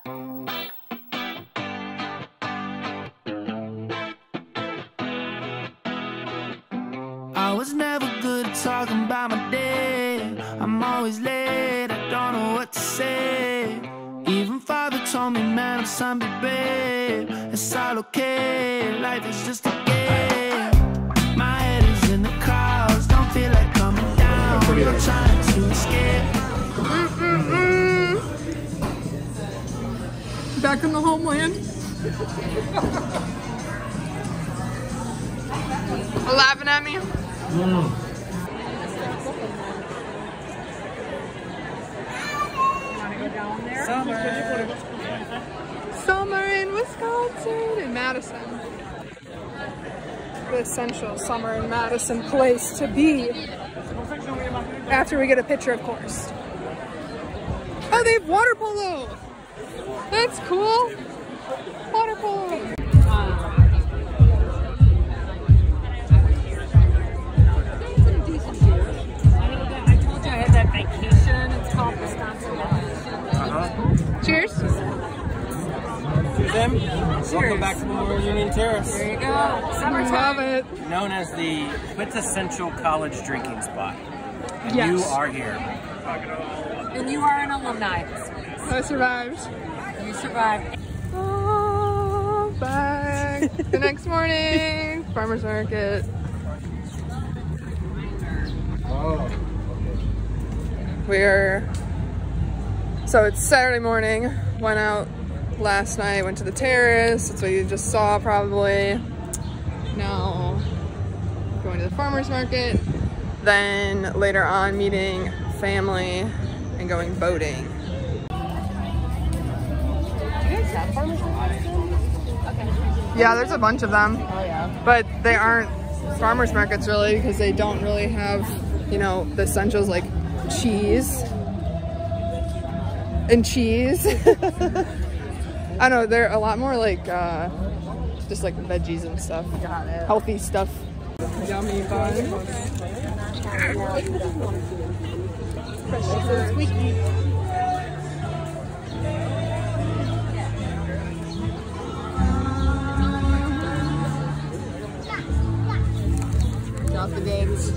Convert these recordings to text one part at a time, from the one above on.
I was never good at talking about my day. I'm always late, I don't know what to say. Even father told me, man, I'm son, be brave. It's all okay, life is just a game. My head is in the clouds, don't feel like coming down. I'm trying to escape. Back in the homeland. Laughing at me? Summer in Wisconsin, in Madison. The essential summer in Madison place to be. After we get a picture, of course. Oh, they have water polo! That's cool! Water polo! Cheers. Cheers, Em. Welcome back to Memorial Union Terrace. There you go. Love it. Known as the quintessential college drinking spot. And Yes. you are here. And you are an alumni. I survived. You survived. Oh, back the next morning. Farmer's market. So it's Saturday morning. Went out last night, went to the Terrace. That's what you just saw probably. Now going to the farmer's market. Then later on meeting family and going boating. Yeah, there's a bunch of them. Oh, yeah. But they aren't farmers markets really because they don't really have, you know, the essentials like cheese. And cheese. I know, they're a lot more like just like veggies and stuff. Got it. Healthy stuff. Yummy buns. Not the goods.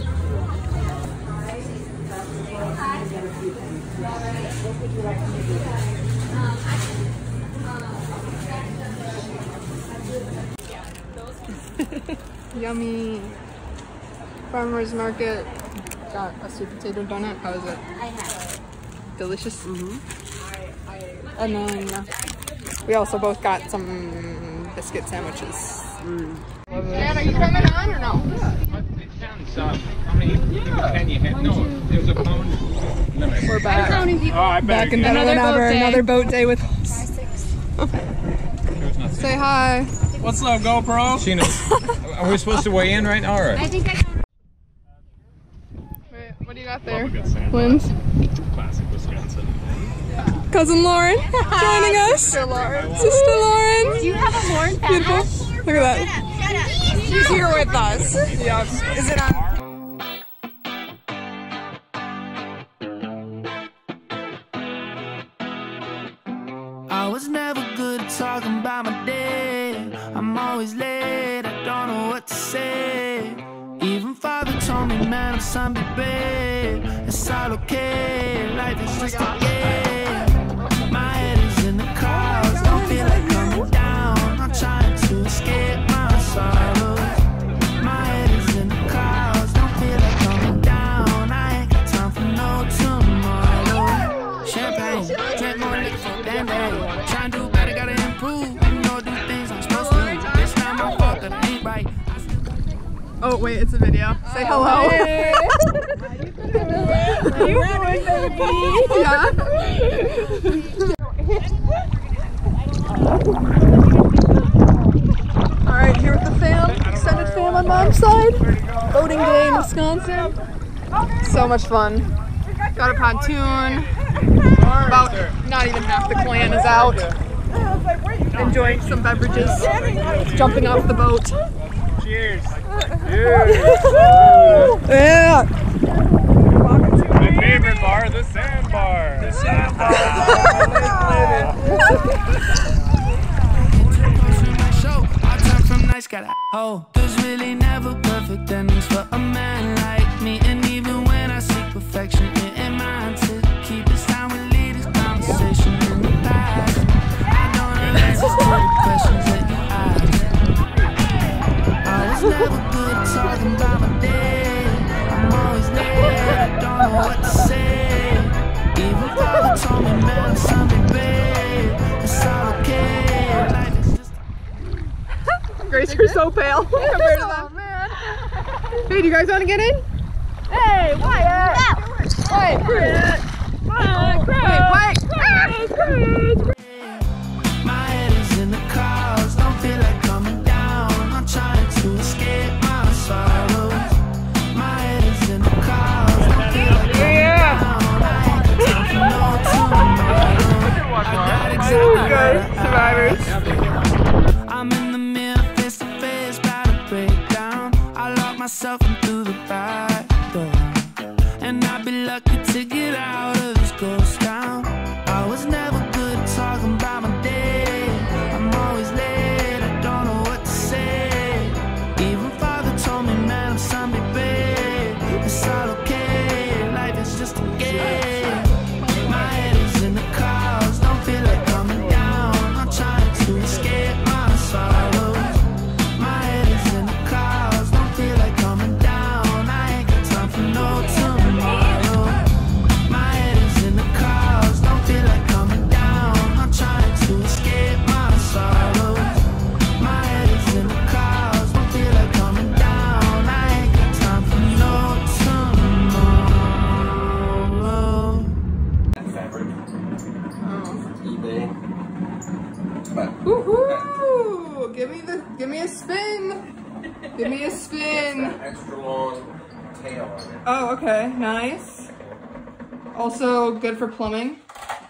Yummy. Farmer's market. Got a sweet potato donut. How is it? I have it. Delicious. And then we also both got some biscuit sandwiches. Dad, are you coming on or no? We're back. Back in better than ever. Another boat day with us. Say hi. What's up, GoPro? She knows. Are we supposed to weigh in right now? Or? I think I can. Wait, what do you got there? Wins. Classic Wisconsin. Cousin Lauren joining us. Sister Lauren. Sister Lauren. Do you have a Lauren fan? Beautiful. Look at that. She's here with us. Yes. Is it on? I was never good at talking about my day. I'm always late, I don't know what to say. Even father told me, man, I'm son, be brave. It's all okay, life is just a game. My head is in the clouds, don't feel like coming down. I'm trying to escape my sorrows. My head is in the clouds, don't feel like coming down. I ain't got time for no tomorrow. Champagne, drink more liquor for damn day. Trying to do better, gotta improve. You know, do things I'm supposed to do. It's not my fault that I ain't right. Oh wait, it's a video. Say hello. Hey. Are you ready, baby? Yeah. All right, here with the fam, extended fam on mom's side. Boating day in Wisconsin. So much fun. Got a pontoon. About not even half the clan is out. Enjoying some beverages. Jumping off the boat. Cheers. Yeah. My favorite bar, the sandbar. The sandbar. Oh, there's really never perfect endings for a man like me. And even when I seek perfection, it ain't mine to keep. It's time we lead this conversation in the past. I don't know answers to the questions that you ask. I was never good at talking about my day. I'm always late, I don't know what to say. Even father told me, man, Sunday, babe, it's all okay. Life is just Grace, you're so pale compared to them. Man. Hey, do you guys want to get in? Hey, Wyatt! No. Wyatt, Wyatt! my head is in the clouds, don't feel like coming down. I'm trying to escape my sorrows. My head is in the clouds, don't feel like coming down. I ain't got time for no tomorrow. I got exactly what I Survivors. I'm in the mirror, face to face, about to break down. I lock myself in through the back door, and I'd be lucky to get out of this ghost town. I was never good at talking about my day. I'm always late, I don't know what to say. Even father told me, man, I'm Sunday, babe, it's all okay, life is just a game. My head is in the clouds, don't feel like coming down. I'm trying to escape my sorrows. My head is in the clouds, don't feel like coming down. I ain't got time for no tomorrow. My head is in the clouds, don't feel like coming down. I'm trying to escape my sorrows. My head is in the clouds, don't feel like coming down. I ain't got time for no tomorrow. Fabric. eBay. Woohoo! Give me a spin. Give me a spin. Extra long tail on it. Oh, okay, nice. Also good for plumbing.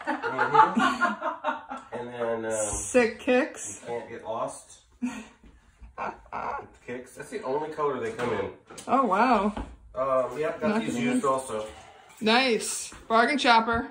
And then Sick kicks. you can't get lost. With kicks. That's the only color they come in. Oh wow, Yep, got these used also. nice. Bargain shopper.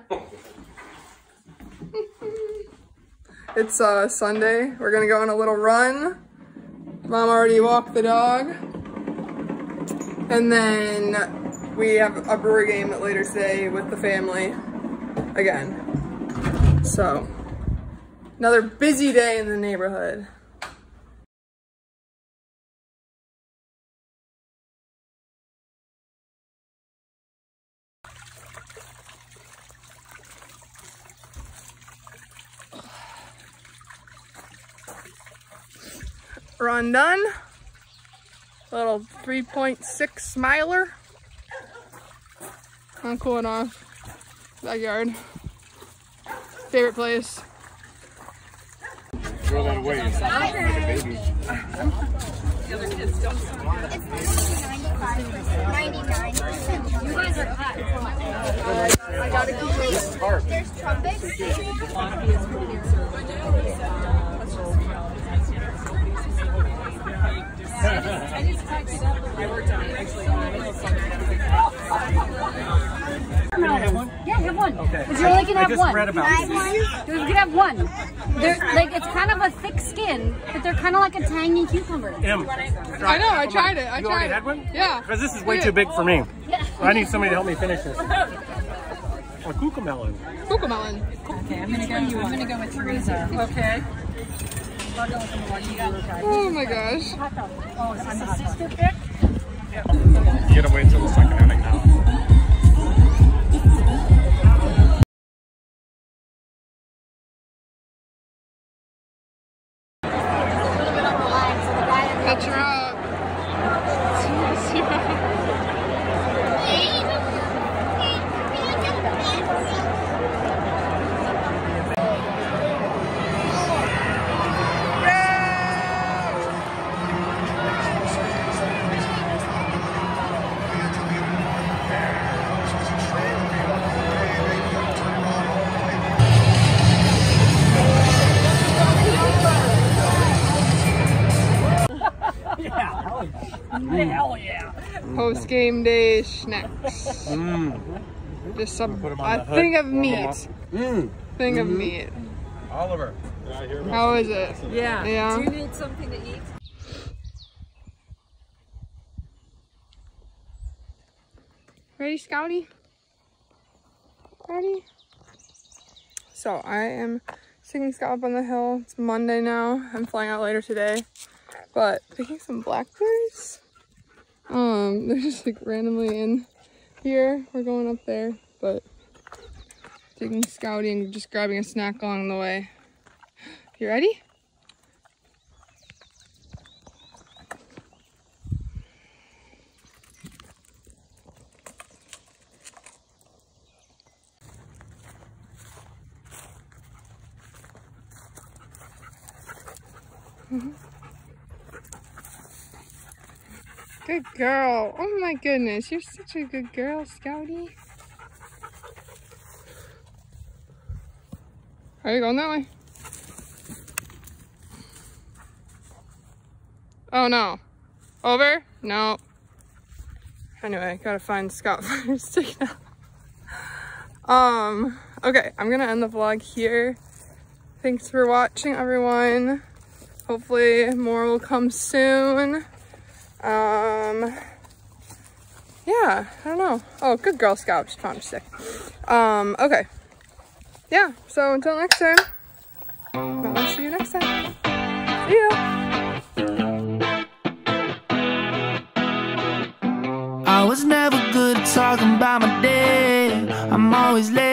It's Sunday. We're gonna go on a little run. Mom already walked the dog. And then we have a brewery game later today with the family again. So, another busy day in the neighborhood. Run done. Little 3.6 miler. I'm cooling off. Backyard. Favorite place. Throw that away. It's like a baby. It's 99%. You guys are hot. I gotta keep There's trumpets. Yeah, have one. Okay. Because you only can have one. read about I want. You can have one. They're like, it's kind of a thick skin, but they're kind of like a tangy cucumber. I know, I tried it. I You tried already it. had one? Yeah. Because this is way too big for me. I need somebody to help me finish this. A cucamelon. Cucamelon. Okay, I'm gonna go with Teresa. Okay. Oh my gosh. Oh, is this a sister pick? You gotta wait till the second inning now. Catch her up. Hell yeah. Post game day snacks. Just a thing of meat. Thing of meat. Oliver. How is it? Yeah. Yeah. Do you need something to eat? Ready, Scouty? Ready? So I am taking Scout up on the hill. It's Monday now. I'm flying out later today. But picking some blackberries. They're just like randomly in here. We're going up there, but taking Scouty and just grabbing a snack along the way. You ready? Good girl. Oh my goodness, you're such a good girl, Scouty. Are you going that way? Oh no. Over? No. Anyway, gotta find Scout first. Okay, I'm gonna end the vlog here. Thanks for watching, everyone. Hopefully more will come soon. Yeah, I don't know. Oh, good girl, Scout. She found her stick. Okay. Yeah, so until next time, I'll see you next time. See ya. I was never good at talking about my day. I'm always late.